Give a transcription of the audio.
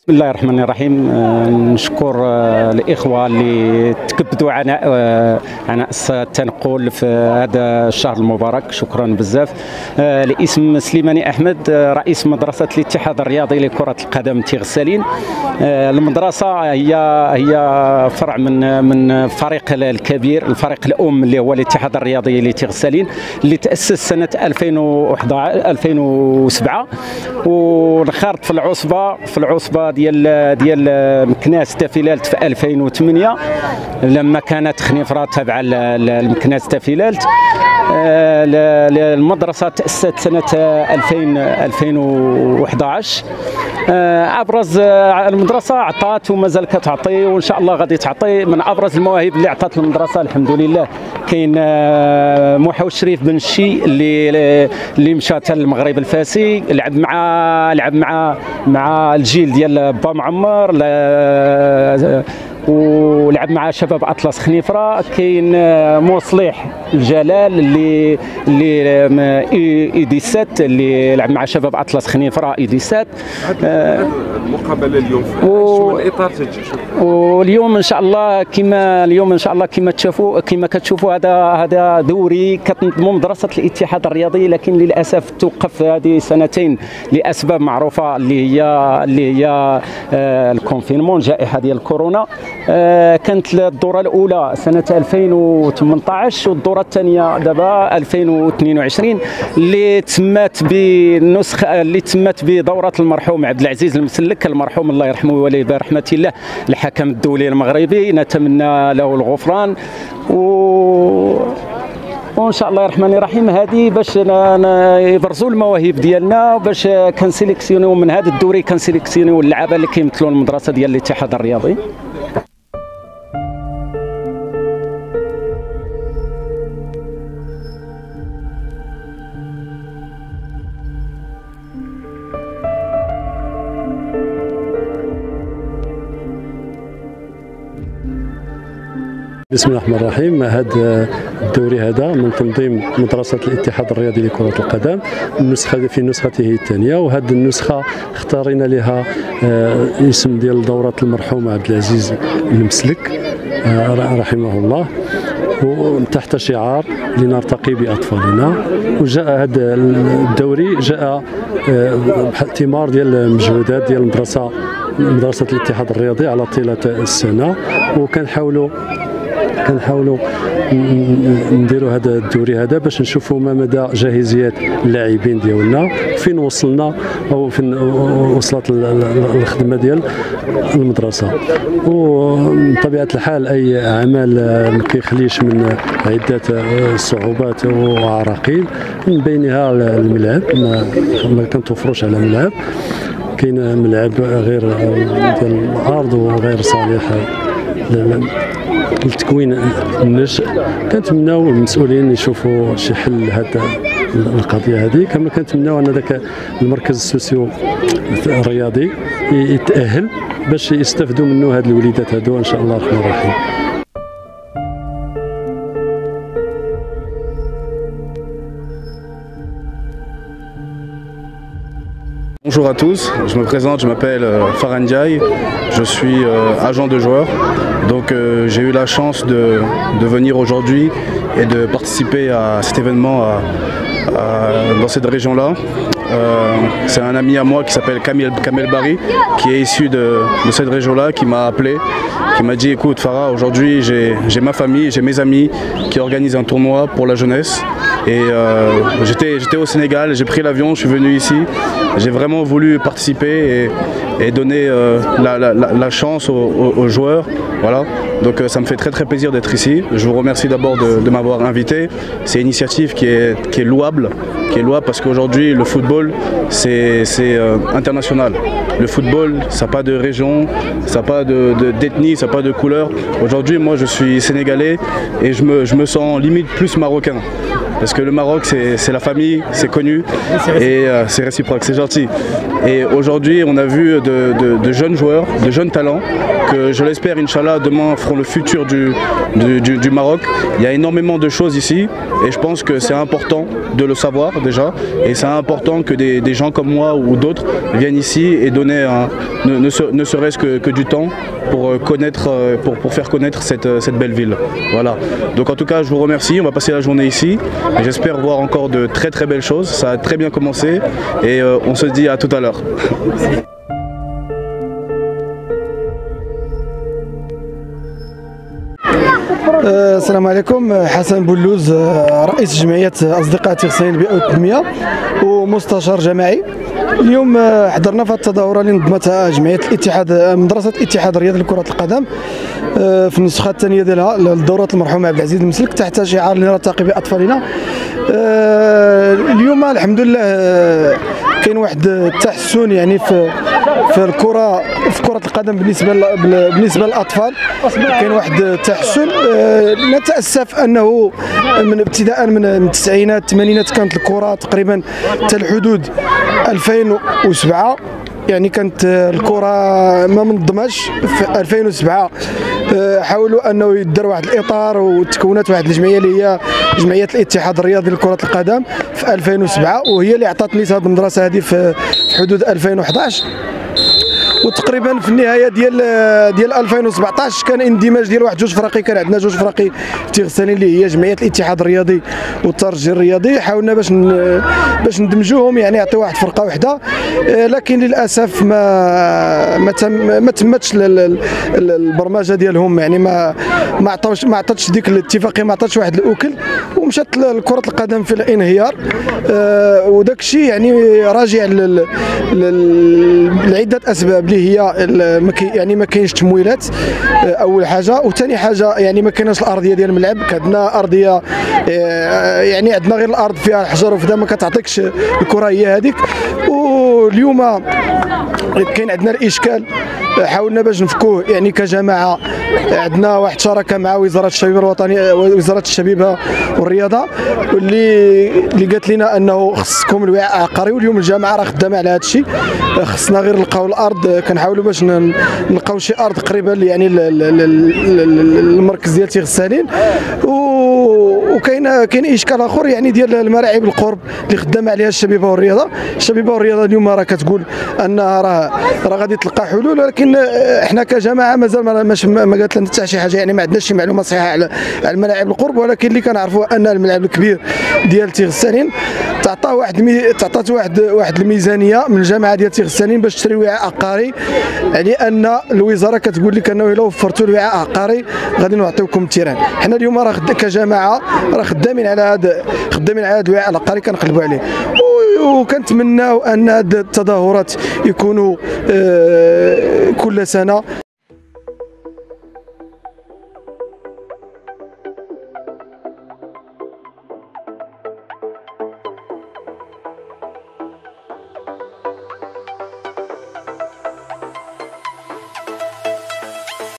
بسم الله الرحمن الرحيم. نشكر الإخوة اللي تكبدوا عناء التنقل في هذا الشهر المبارك، شكرا بزاف. الاسم سليماني أحمد، رئيس مدرسة الاتحاد الرياضي لكرة القدم تيغسالين. المدرسة هي فرع من فريق الكبير، الفريق الأم اللي هو الاتحاد الرياضي لتيغسالين، اللي تأسس سنة 2007 ونخرط في العصبة ديال مكناس تافيلالت في 2008 لما كانت خنيفره تابعه لمكناس تافيلالت. المدرسه تأسست سنه 2011. ابرز المدرسه عطات ومازال كتعطي وان شاء الله غادي تعطي. من ابرز المواهب اللي عطات المدرسه الحمد لله كاين محاو شريف بن الشي اللي مشى حتى المغرب الفاسي، لعب مع الجيل ديال با معمر، ولعب مع شباب اطلس خنيفره. كاين مصلح الجلال اللي ايديسات اللي لعب مع شباب اطلس خنيفره ايديسات. المقابله اليوم شنو الاطار واليوم ان شاء الله كما كتشوفوا هذا دوري كتنظموا مدرسه الاتحاد الرياضي، لكن للاسف توقف هذه سنتين لاسباب معروفه اللي هي الكونفينمون، جائحه ديال الكورونا. كانت الدوره الاولى سنه 2018 والدوره الثانيه دابا 2022 اللي تمت بدوره المرحوم عبد العزيز المسلك المرحوم الله يرحمه ويوليه برحمه الله، الحكم الدولي المغربي. نتمنى له الغفران وان شاء الله الرحمن الرحيم هذه باش يبرزوا المواهب ديالنا، باش كنسيليكسيونيو من هذا الدوري كنسيليكسيونيو اللعابه اللي كيمثلوا المدرسه ديال الاتحاد الرياضي. بسم الله الرحمن الرحيم. هذا الدوري هذا من تنظيم مدرسة الاتحاد الرياضي لكرة القدم، في نسخته الثانية، وهذه النسخة اختارينا لها اسم ديال دورة المرحوم عبد العزيز المسلك رحمه الله، وتحت شعار لنرتقي بأطفالنا. وجاء هذا الدوري جاء ثمار ديال المجهودات ديال مدرسة الاتحاد الرياضي على طيلة السنة، وكنحاولوا نديروا هذا الدوري هذا باش نشوفوا ما مدى جاهزية اللاعبين ديالنا، فين وصلنا او فين وصلت الخدمه ديال المدرسه. وبطبيعه الحال اي عمل ما كيخليش من عده صعوبات وعراقيل، من بينها الملعب. ما كنتوفروش على ملعب، كاين ملعب غير ديال الارض وغير صالح لتكوين النشء. كنتمناو المسؤولين يشوفوا شي حل لهذا القضيه هذه، كما كنتمناو ان ذاك المركز السوسيو الرياضي يتاهل باش يستافدوا منه هاد الوليدات هادو ان شاء الله الرحمن الرحيم. Bonjour à tous, je me présente, je m'appelle Farhan Ndiaye, je suis agent de joueur. Donc j'ai eu la chance de venir aujourd'hui et de participer à cet événement dans cette région-là. C'est un ami à moi qui s'appelle Kamel Bari, qui est issu de cette région-là, qui m'a appelé, qui m'a dit écoute Farah, aujourd'hui j'ai ma famille, j'ai mes amis qui organisent un tournoi pour la jeunesse. Et j'étais au Sénégal, j'ai pris l'avion, je suis venu ici, j'ai vraiment voulu participer et donner la chance aux joueurs. Voilà. Donc ça me fait très plaisir d'être ici. Je vous remercie d'abord de m'avoir invité. C'est une initiative qui est louable, parce qu'aujourd'hui le football c'est international. Le football, ça n'a pas de région, ça n'a pas d'ethnie, ça n'a pas de couleur. Aujourd'hui moi je suis sénégalais et je me sens limite plus marocain. Parce que le Maroc, c'est la famille, c'est connu et c'est réciproque, c'est gentil. Et aujourd'hui, on a vu de jeunes joueurs, de jeunes talents, que je l'espère, Inch'Allah, demain feront le futur du Maroc. Il y a énormément de choses ici et je pense que c'est important de le savoir déjà. Et c'est important que des gens comme moi ou d'autres viennent ici et donner ne serait-ce que du temps pour faire connaître cette belle ville. Voilà. Donc en tout cas, je vous remercie. On va passer la journée ici. J'espère voir encore de très très belles choses. Ça a très bien commencé et on se dit à tout à l'heure. السلام عليكم. حسن بولوز، رئيس جمعية أصدقاء تغسالين البيئة والتنمية ومستشار جماعي. اليوم حضرنا في التظاهرة اللي نظمتها جمعية الاتحاد، مدرسة الاتحاد الرياضي لكرة القدم في النسخة الثانية ديالها لدورة المرحوم عبد العزيز المسلك تحت شعار لنرتقي بأطفالنا. اليوم الحمد لله كاين واحد التحسن يعني في الكرة، في كرة القدم بالنسبة للأطفال. كاين واحد التحسن. نتأسف أنه من ابتداء من التسعينات الثمانينات كانت الكرة تقريبا حتى الحدود 2007 يعني كانت الكرة ما منظماش. في 2007 حاولوا انه يدار واحد الاطار وتكونت واحد الجمعيه اللي هي جمعيه الاتحاد الرياضي لكره القدم في 2007، وهي اللي عطاتني هذه المدرسه هذه في حدود 2011. وتقريبا في النهايه ديال 2017 كان اندماج ديال واحد جوج فراقي. كان عندنا جوج فراقي تغسالين اللي هي جمعيه الاتحاد الرياضي والترجي الرياضي. حاولنا باش ندمجوهم يعني يعطيو واحد فرقه واحده، لكن للاسف ما تمتش البرمجه ديالهم، يعني ما عطاتش ديك الاتفاقيه، ما عطاتش واحد الاكل ومشات كره القدم في الانهيار. وداك الشيء يعني راجع لعده اسباب اللي هي يعني ما كاينش تمويلات اول حاجه، وثاني حاجه يعني ما كايناش الارضيه ديال الملعب. عندنا ارضيه يعني عندنا غير الارض فيها الحجر وفدا ما كتعطيكش الكره هي هذيك. واليوم كاين عندنا الاشكال حاولنا باش نفكوه يعني كجماعه. عندنا واحد شراكه مع وزاره الشباب الوطني، وزاره الشبيبه والرياضه، اللي قالت لنا انه خصكم الوعاء العقاري. واليوم الجامعه راه خدامه على هذا الشيء. خصنا غير نلقاو الارض، كنحاولوا باش نلقاو شي ارض قريبه يعني المركز ديال تغسالين. وكاين اشكال اخر يعني ديال الملاعب القرب اللي خدامه عليها الشبيبه والرياضه. الشبيبه والرياضه اليوم راه كتقول انها راه غادي تلقى حلول، ولكن احنا كجماعه مازال ما قالت لنا حتى شي حاجه، يعني ما عندناش شي معلومه صحيحه على الملاعب القرب. ولكن اللي كنعرفوا ان الملعب الكبير ديال تغسالين تعطات واحد الميزانيه من الجامعه ديال تغسالين باش تشري وعاء عقاري، لان الوزاره كتقول لك انه الا وفرتوا الوعاء العقاري غادي نعطيوكم التيران. حنا اليوم راه كجماعه راه خدامين على هذا الوعاء العقاري كنقلبوا عليه. وكنتمناو ان هاد التظاهرات يكونوا كل سنه.